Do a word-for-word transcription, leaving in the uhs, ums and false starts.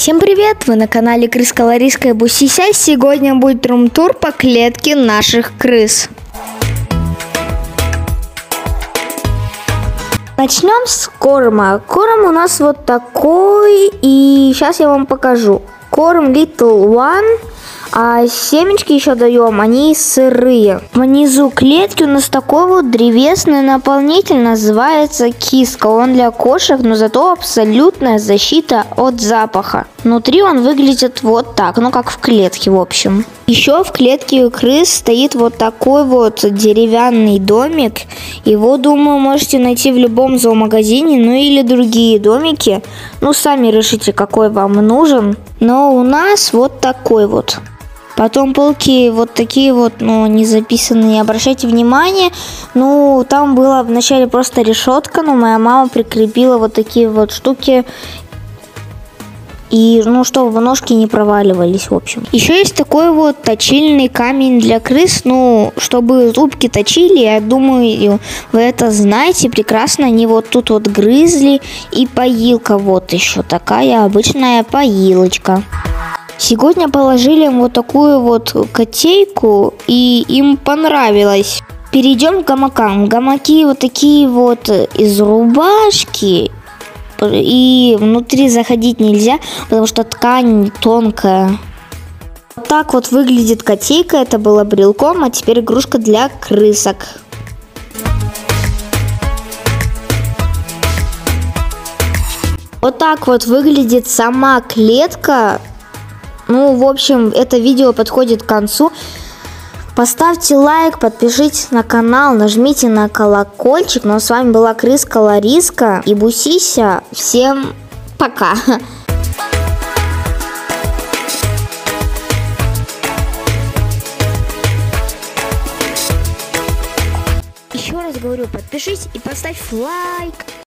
Всем привет! Вы на канале Крыска Лариска и Бусися. Сегодня будет рум-тур по клетке наших крыс. Начнем с корма. Корм у нас вот такой, и сейчас я вам покажу. Корм Little One, а семечки еще даем, они сырые. Внизу клетки у нас такой вот древесный наполнитель, называется киска. Он для кошек, но зато абсолютная защита от запаха. Внутри он выглядит вот так, ну как в клетке в общем. Еще в клетке у крыс стоит вот такой вот деревянный домик. Его, думаю, можете найти в любом зоомагазине, ну или другие домики. Ну, сами решите, какой вам нужен. Но у нас вот такой вот. Потом полки вот такие вот, ну, не записанные, обращайте внимание. Ну, там была вначале просто решетка, но моя мама прикрепила вот такие вот штуки. И, ну, чтобы ножки не проваливались, в общем. Еще есть такой вот точильный камень для крыс, ну, чтобы зубки точили, я думаю, вы это знаете прекрасно. Они вот тут вот грызли, и поилка вот еще такая обычная поилочка. Сегодня положили им вот такую вот котейку, и им понравилось. Перейдем к гамакам. Гамаки вот такие вот из рубашки. И внутри заходить нельзя, потому что ткань тонкая. Вот так вот выглядит котейка. Это было брелком, а теперь игрушка для крысок. Вот так вот выглядит сама клетка. Ну, в общем, это видео подходит к концу. Поставьте лайк, подпишитесь на канал, нажмите на колокольчик. Ну а с вами была Крыска Лариска и Бусися. Всем пока! Еще раз говорю, подпишись и поставь лайк.